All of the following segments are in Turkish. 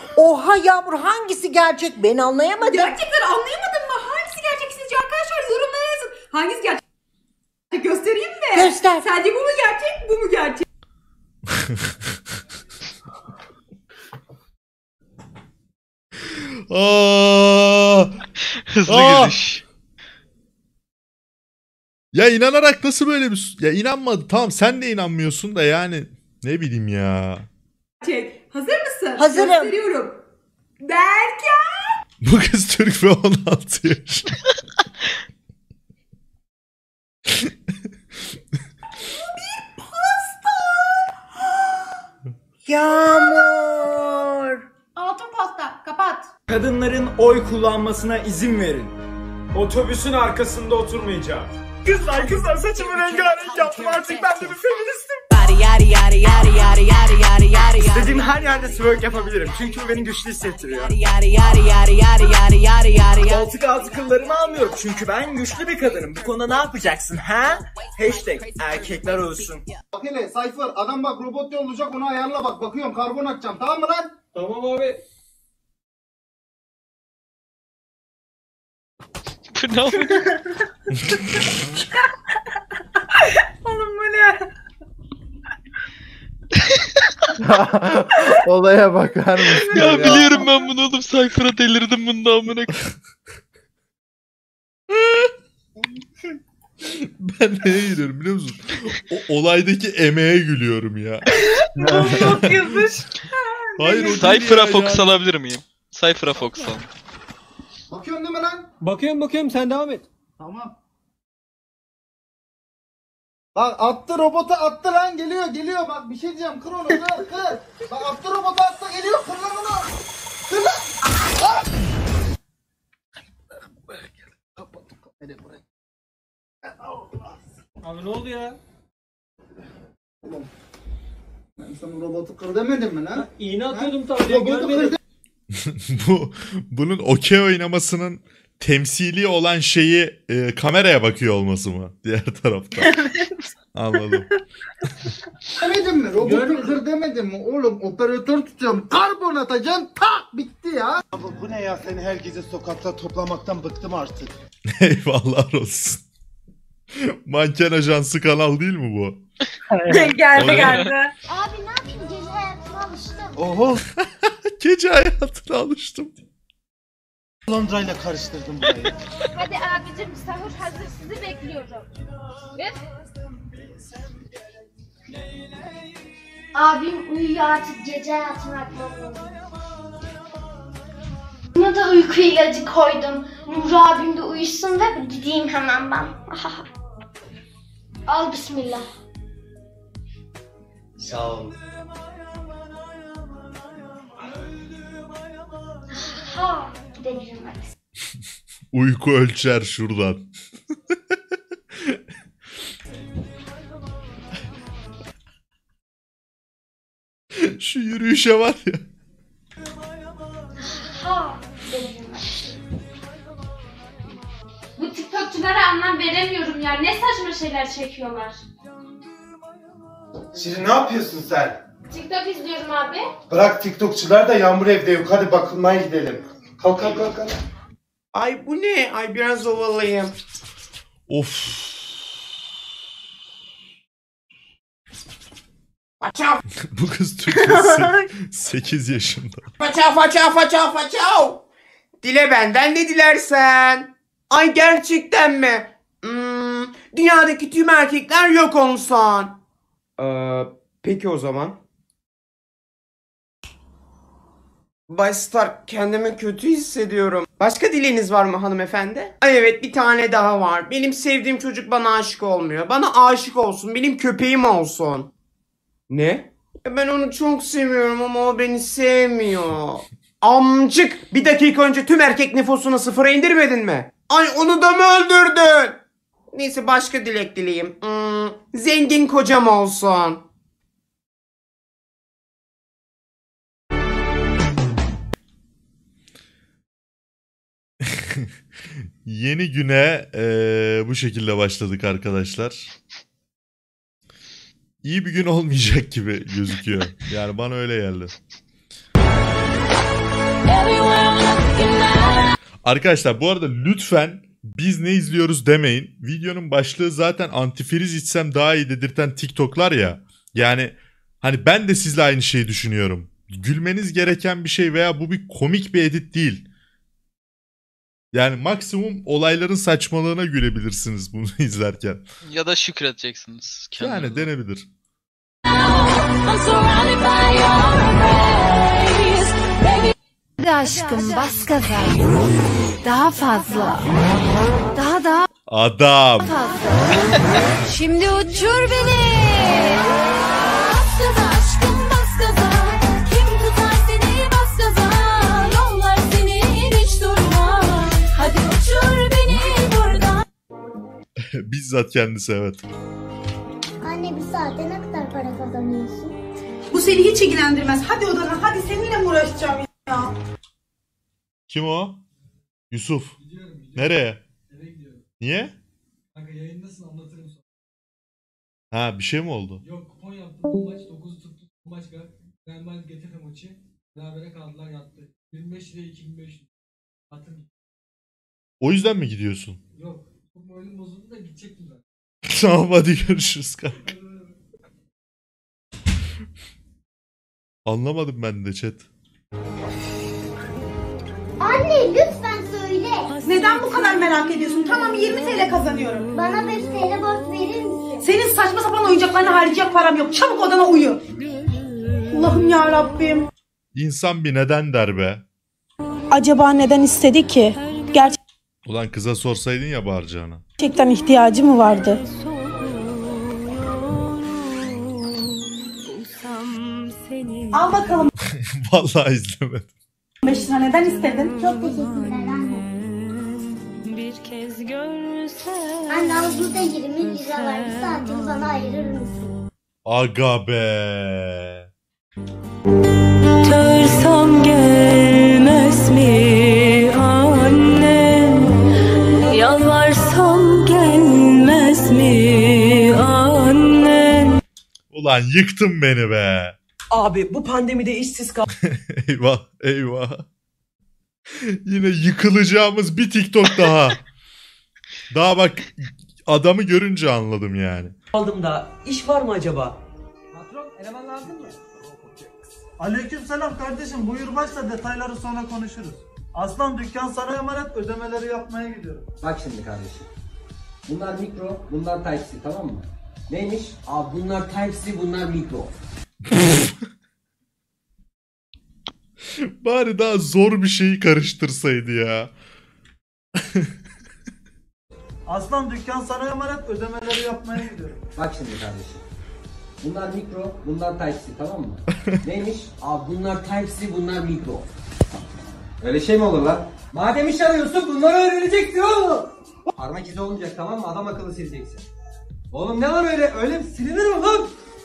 Oha Yağmur, hangisi gerçek? Ben anlayamadım. Gerçekten anlayamadın mı? Hangisi gerçek sizce arkadaşlar? Yorumlara yazın. Hangisi gerçek? Göstereyim mi? Göster. Sence bu mu gerçek? Bu mu gerçek? Hızlı gidiş. Ya inanarak nasıl böyle bir... Ya inanmadı. Tamam sen de inanmıyorsun da yani. Ne bileyim ya. Hazır mısın? Hazırım. Gösteriyorum. Berker. Bu kız Türk ve 16 yaş. Yağmur. Altın pasta. Kapat. Kadınların oy kullanmasına izin verin. Otobüsün arkasında oturmayacağım. Kızlar saçımı rengarenk yaptım, artık ben de bir feministim. İstediğim her yerde twerk yapabilirim çünkü bu beni güçlü hissettiriyor. Koltuk altı kıllarımı almıyorum çünkü ben güçlü bir kadınım. Bu konuda ne yapacaksın ha? Hashtag erkekler olsun. Bak hele Cypher, adam bak robot yollayacak, onu ayarla bak. Bakıyorum karbon atacağım, tamam mı lan? Tamam abi. Bu ne oldu? Oğlum bu ne? Olaya bakar mısın? Ya biliyorum ben bunu oğlum. Cypher'a delirdim bunda amına. Ben neye gülüyorum biliyor musun? O olaydaki emeğe gülüyorum ya. Çok yazış. Hayır o değil Cypher'a ya, fokus yani. alabilir miyim? Cypher'a fokus al. Bakıyorsun değil mi lan? Bakıyorum sen devam et. Tamam. Bak attı, robota attı lan, geliyor bak, bir şey diyeceğim, kır onu, kır. Bak attı, robota attı, geliyor, kır lan onu. Kır lan. Abi ne oldu ya? Ben sana robotu kır demedim mi lan? İğne atıyordum tabii. Robotu kır Bunun okey oynamasının temsili olan şeyi kameraya bakıyor olması mı? Diğer tarafta. Anladım. demedim mi? Robotu kır demedim mi? Oğlum operatör tutuyorum, karbon atacaksın, tak bitti ya. Bu ne ya, seni her gece sokakta toplamaktan bıktım artık. Eyvallah olsun. Manken Ajansı kanal değil mi bu? geldi. Abi ne yapayım, gece hayatına alıştım. Oho, Gece hayatına alıştım. Londra'yla karıştırdım burayı. Hadi abicim, sahur hazır, sizi bekliyorum. Üf. Abim uyuyor artık, gece hayatına atmam lazım. Buna da uyku ilacı koydum. Nuri abim de uyusun ve gideyim hemen ben. Al bismillah. Sağ ol. Ha, gidebilirim hadi. Uyku ölçer şuradan. Şu yürüyüşe var ya. Ha, gidebilirim hadi. Bu TikTokçulara anlam veremiyorum ya. Ne saçma şeyler çekiyorlar. Şimdi ne yapıyorsun sen? TikTok izliyorum abi. Bırak TikTokçular da, Yağmur evde yok, hadi bakılmaya gidelim. Kalk. Ay bu ne? Ay biraz ovalayayım. Of. Bu kız Türkiye 8 yaşında. Façav. Dile benden ne dilersen. Ay gerçekten mi? Dünyadaki tüm erkekler yok olsan. Peki o zaman. Bay Stark, kendimi kötü hissediyorum. Başka dileğiniz var mı hanımefendi? Ay evet, bir tane daha var. Benim sevdiğim çocuk bana aşık olmuyor. Bana aşık olsun, benim köpeğim olsun. Ne? Ben onu çok seviyorum ama o beni sevmiyor. Amcık! Bir dakika önce tüm erkek nüfusunu sıfıra indirmedin mi? Ay onu da mı öldürdün? Neyse, başka dilek dileyim. Zengin kocam olsun. Yeni güne bu şekilde başladık arkadaşlar. İyi bir gün olmayacak gibi gözüküyor. Yani bana öyle geldi. Arkadaşlar bu arada lütfen biz ne izliyoruz demeyin. Videonun başlığı zaten antifriz içsem daha iyi dedirten TikTok'lar ya. Yani hani ben de sizle aynı şeyi düşünüyorum. Gülmeniz gereken bir şey veya bu bir komik bir edit değil. Yani maksimum olayların saçmalığına gülebilirsiniz bunu izlerken. Ya da şükredeceksiniz. Yani kendinize. denebilir. Hadi aşkım bas gaza. Daha fazla. Daha Adam. fazla. Şimdi uçur beni. Bas gaza aşkım bas gaza. Kim tutar seni bas gaza. Yollar seni hiç durma. Hadi uçur beni buradan. Bizzat kendisi evet. Anne bir saatte ne kadar para kazanıyorsun? Bu seni hiç ilgilendirmez. Hadi odana, hadi seninle mi uğraşacağım ya? Kim o? Yusuf. Nereye? Niye? Kanka yayındasın anlatırım sonra. Ha bir şey mi oldu? Yok kupon yaptım bu maç 9'u tuttu bu maç Real Madrid getirdi maçı. Berabere kaldılar yattı. 25 liraya 2500. Atın. O yüzden mi gidiyorsun? Yok. Çok moralim bozuldu da gidecektim ben. Tamam hadi görüşürüz kanka. Anlamadım ben de chat. Anne lütfen söyle. Neden bu kadar merak ediyorsun? Tamam 20 TL kazanıyorum. Bana 5 TL borç verir misin? Senin saçma sapan oyuncaklarını harcayacak param yok. Çabuk odana uyu. Allah'ım ya Rabbim. İnsan bir neden der be. Acaba neden istedi ki? Ulan kıza sorsaydın ya bağıracağına. Gerçekten ihtiyacı mı vardı? Al bakalım Vallahi izlemedim. 5 lira neden istedin? Çok teşekkürler anne. Anne al burada 20 lira var. Bir saatini bana ayırır mısın? Aga be. Törsam gelmez mi annem? Yalvarsam gelmez mi annem? Ulan yıktın beni be. Abi bu pandemide işsiz Eyvah eyvah. Yine yıkılacağımız bir TikTok daha. Daha bak adamı görünce anladım yani. kaldım da iş var mı acaba? Patron eleman lazım mı? Aleykümselam kardeşim buyur başla detayları sonra konuşuruz. Aslan dükkan sana emanet ödemeleri yapmaya gidiyorum. Bak şimdi kardeşim. Bunlar mikro, bunlar Type-C tamam mı? Neymiş? Abi bunlar Type-C, bunlar mikro. Bari daha zor bir şeyi karıştırsaydı ya. Aslan dükkan sana emanet ödemeleri yapmaya gidiyorum. Bak şimdi kardeşim. Bunlar mikro, bunlar Type-C tamam mı? Neymiş? Abi bunlar Type-C, bunlar mikro. Öyle şey mi olur lan? Madem iş arıyorsun bunları öğreneceksin oğlum. Parmak izi olmayacak tamam mı? Adam akıllı sileceksin. Oğlum ne var öyle? Öyle silinir mi lan?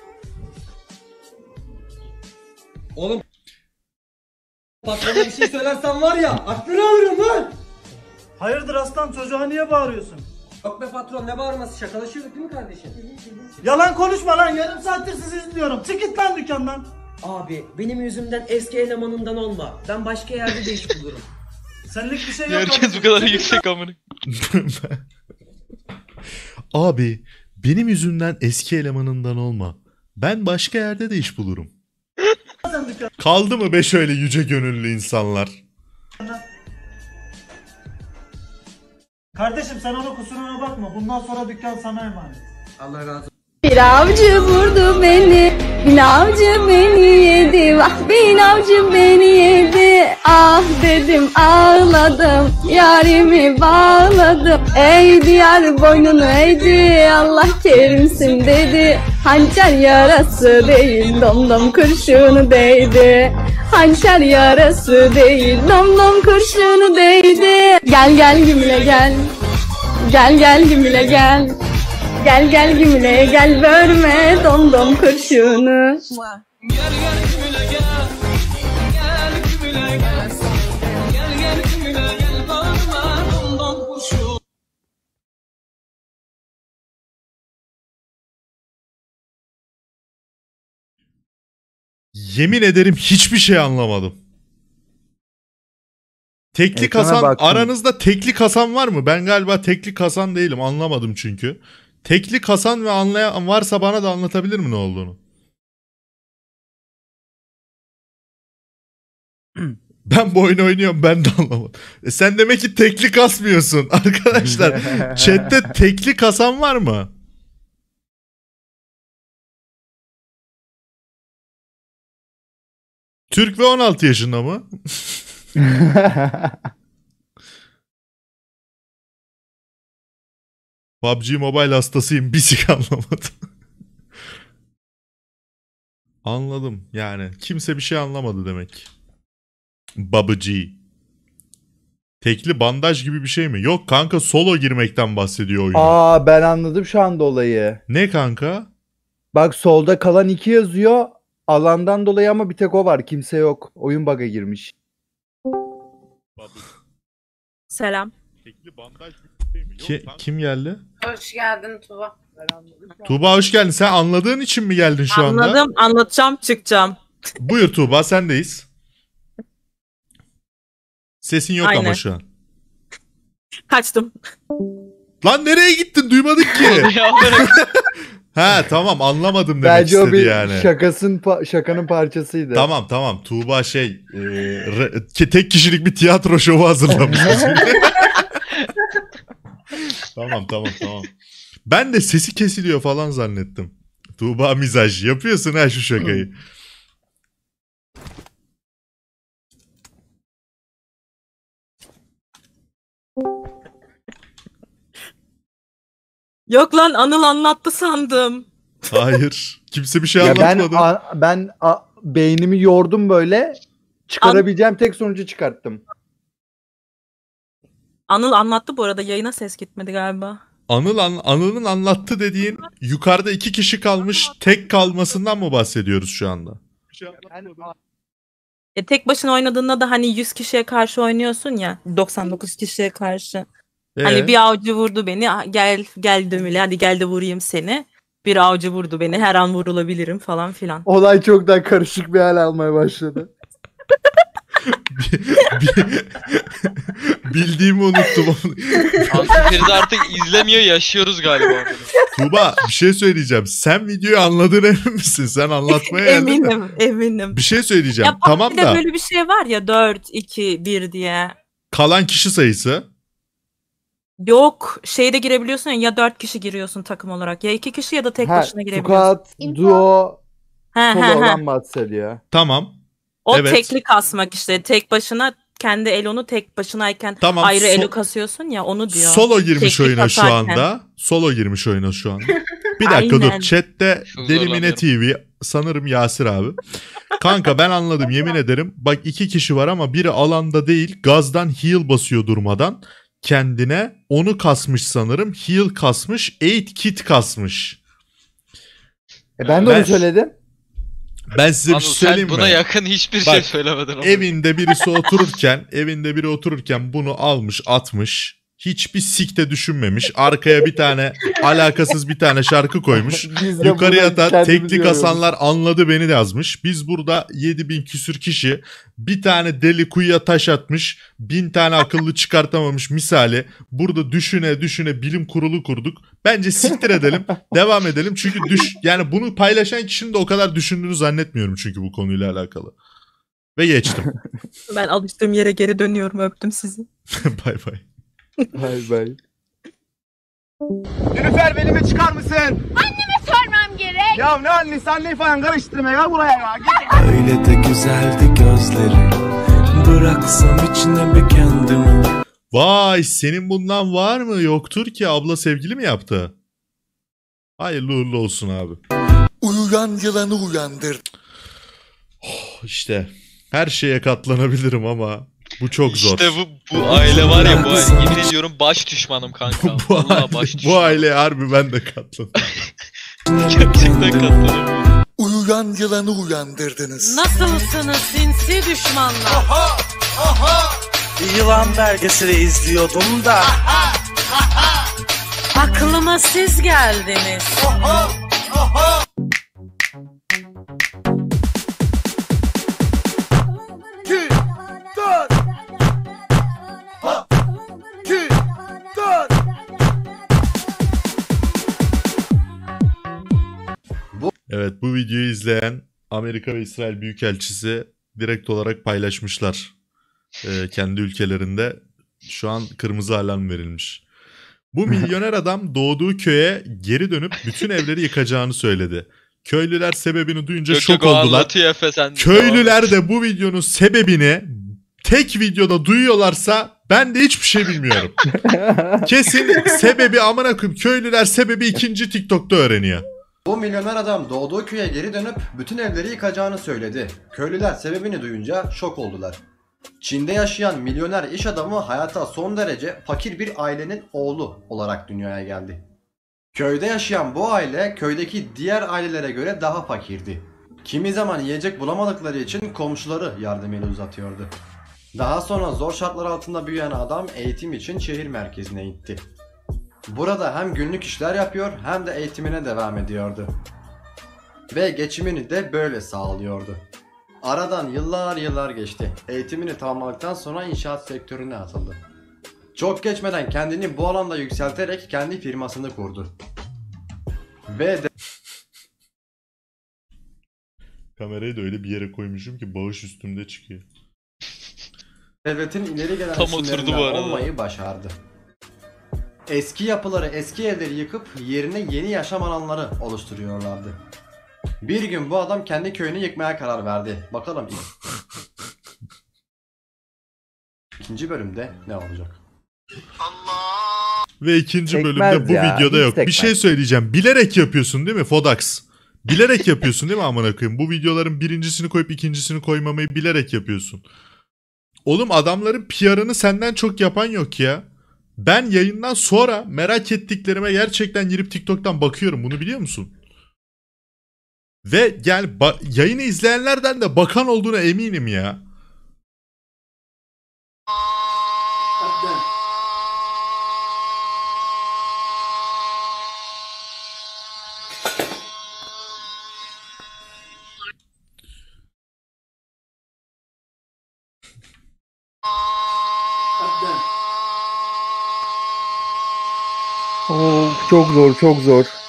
Oğlum patrona bir şey söylersen var ya aklını alırım lan. Hayırdır aslan çocuğa niye bağırıyorsun? Yok be patron ne bağırması şakalaşıyorduk değil mi kardeşim? Yalan konuşma lan yarım saattir sizi izliyorum. Çık git lan dükkandan. Abi benim yüzümden eski elemanından olma. Ben başka yerde de iş bulurum. Senlik bir şey yok. Herkes bu kadar yüksek amına. Abi benim yüzümden eski elemanından olma. Ben başka yerde de iş bulurum. Kaldı mı be şöyle yüce gönüllü insanlar? Kardeşim sen onun kusuruna bakma. Bundan sonra dükkan sana emanet. Allah razı olsun. Bir avcı vurdu beni, bir avcı beni yedi, vah bir avcı beni yedi. Ah dedim ağladım, yarimi bağladım. Ey diyar boynunu eğdi, Allah kerimsin dedi. Hançer yarası değil, domdom kurşunu değdi. Hançer yarası değil, domdom kurşunu değdi. Gel gel gümle gel, gel gel gümle gel. Gel gel gümle gel verme domdom kurşunu. Yemin ederim hiçbir şey anlamadım. Tekli kasan, aranızda tekli kasan var mı? Ben galiba tekli kasan değilim, anlamadım çünkü. Tekli kasan ve anlayan varsa bana da anlatabilir mi ne olduğunu? Ben bu oyunu oynuyorum, ben de anlamadım. Sen demek ki tekli kasmıyorsun. Arkadaşlar chatte tekli kasan var mı? Türk ve 16 yaşında mı? PUBG Mobile hastasıyım. Bir sik anlamadım. Anladım yani. Kimse bir şey anlamadı demek. PUBG. Tekli bandaj gibi bir şey mi? Yok kanka, solo girmekten bahsediyor oyun. Aa, ben anladım şu anda olayı. Ne kanka? Bak solda kalan 2 yazıyor. Alandan dolayı ama bir tek o var. Kimse yok. Oyun bug'a girmiş. Selam. Tekli bandaj gibi bir şey mi? Yok, kim geldi? Hoş geldin Tuba. Tuğba hoş geldin. Sen anladığın için mi geldin şu anda? Anladım. Anlatacağım, çıkacağım. Buyur Tuğba, sendeyiz. Sesin yok ama şu an. Kaçtım. Lan nereye gittin? Duymadık ki. Ha tamam, anlamadım demek Bence istedi o bir yani. şakanın parçasıydı. Tamam. Tuğba tek kişilik bir tiyatro şovu hazırlamış. Tamam. Ben de sesi kesiliyor falan zannettim. Tuğba mizaj yapıyorsun ha şu şakayı. Yok lan, Anıl anlattı sandım. Hayır. Kimse bir şey Ya anlatmadı. ben beynimi yordum böyle. Çıkarabileceğim tek sonucu çıkarttım. Anıl anlattı bu arada, yayına ses gitmedi galiba. Anıl'ın anlattı dediğin yukarıda 2 kişi kalmış tek kalmasından mı bahsediyoruz şu anda? Tek başına oynadığında da hani 100 kişiye karşı oynuyorsun ya, 99 kişiye karşı. Hani bir avcı vurdu beni, gel dömüle, hadi gel de vurayım seni. Bir avcı vurdu beni, her an vurulabilirim falan filan. Olay çok daha karışık bir hal almaya başladı. Bildiğimi unuttum. Antiferiz artık izlemiyor, yaşıyoruz galiba. Tuğba bir şey söyleyeceğim. Sen videoyu anladın, emin misin? Sen anlatmaya geldin. Eminim. Bir şey söyleyeceğim. Ya tamam da. böyle bir şey var ya, 4, 2, 1 diye. Kalan kişi sayısı. Yok, şeyde girebiliyorsun ya 4 kişi giriyorsun takım olarak. Ya 2 kişi ya da tek başına girebiliyorsun. Squad, duo, solo olan He. bahsediyor. Tamam. O evet. tekli kasmak işte. Tek başına kendi elonu tek başınayken tamam, ayrı elo kasıyorsun ya, onu diyor. Solo girmiş tekli oyuna kasarken. şu anda. Solo girmiş oyuna şu anda. Bir dakika dur. Chat'te Delimine TV sanırım Yasir abi. Kanka ben anladım, yemin ederim. Bak 2 kişi var ama biri alanda değil, gazdan heal basıyor durmadan. Kendine onu kasmış sanırım. Heal kasmış. 8 kit kasmış. Ben de onu söyledim. Ben size bir şey söyleyeyim mi? Buna yakın hiçbir şey söylemedin. Ama. Evinde biri otururken bunu almış atmış. Hiçbir sikte düşünmemiş. Arkaya bir tane alakasız bir tane şarkı koymuş. Yukarıya da teknik hasanlar anladı beni de yazmış. Biz burada 7000 küsür kişi, bir tane deli kuyuya taş atmış, 1000 tane akıllı çıkartamamış misali. Burada düşüne bilim kurulu kurduk. Bence siktir edelim, devam edelim. Çünkü yani bunu paylaşan kişinin de o kadar düşündüğünü zannetmiyorum çünkü bu konuyla alakalı. Ve geçtim. Ben alıştığım yere geri dönüyorum, öptüm sizi. Bay bay. Bay. Nilüfer belimi çıkar mısın? Anneme sormam gerek. Ya ne annesi, anneyi falan karıştırma ya buraya ya. Öyle de güzeldi gözleri. Bıraksam içine bir kendimi. Vay, senin bundan var mı? Yoktur ki, abla sevgili mi yaptı? Hayırlı uğurlu olsun abi. Uyuyan yılanı uyandır. İşte her şeye katlanabilirim ama bu çok zor. İşte bu aile var ya, bu aile. Yemin ediyorum baş düşmanım kanka. Vallahi baş düşmanım. Bu aileye harbi ben de katlanıyorum. Gerçekten katlanıyorum. Uyuyan yılanı uyandırdınız. Nasılsınız sinsi düşmanlar? Aha. Yılan belgeseli izliyordum da. Aklıma siz geldiniz. Amerika ve İsrail Büyükelçisi direkt olarak paylaşmışlar. Kendi ülkelerinde şu an kırmızı alarm verilmiş. Bu milyoner adam doğduğu köye geri dönüp bütün evleri yıkacağını söyledi. Köylüler sebebini duyunca şok oldular. Köylüler de bu videonun sebebini tek videoda duyuyorlarsa ben de hiçbir şey bilmiyorum. Kesin sebebi amına koyayım. Köylüler sebebi ikinci TikTok'ta öğreniyor. Bu milyoner adam doğduğu köye geri dönüp bütün evleri yıkacağını söyledi. Köylüler sebebini duyunca şok oldular. Çin'de yaşayan milyoner iş adamı hayata son derece fakir bir ailenin oğlu olarak dünyaya geldi. Köyde yaşayan bu aile köydeki diğer ailelere göre daha fakirdi. Kimi zaman yiyecek bulamadıkları için komşuları yardım eli uzatıyordu. Daha sonra zor şartlar altında büyüyen adam eğitim için şehir merkezine gitti. Burada hem günlük işler yapıyor hem de eğitimine devam ediyordu. Ve geçimini de böyle sağlıyordu. Aradan yıllar geçti. Eğitimini tamamladıktan sonra inşaat sektörüne atıldı. Çok geçmeden kendini bu alanda yükselterek kendi firmasını kurdu. Ve Kamerayı da öyle bir yere koymuşum ki bağış üstümde çıkıyor. devletin ileri gelen Tam oturdu isimlerinden bu arada. olmayı başardı. Eski yapıları, eski evleri yıkıp yerine yeni yaşam alanları oluşturuyorlardı. Bir gün bu adam kendi köyünü yıkmaya karar verdi. Bakalım ikinci bölümde ne olacak? Ve ikinci Tekmez bölümde bu ya, videoda hiç yok. Bir tekmez. şey söyleyeceğim. Bilerek yapıyorsun değil mi Fodax? Bilerek yapıyorsun değil mi amına koyayım? Bu videoların birincisini koyup ikincisini koymamayı bilerek yapıyorsun. Oğlum adamların PR'ını senden çok yapan yok ya. Ben yayından sonra merak ettiklerime gerçekten girip TikTok'tan bakıyorum. Bunu biliyor musun? Ve yani yayını izleyenlerden de bakan olduğuna eminim ya. Çok zor, çok zor.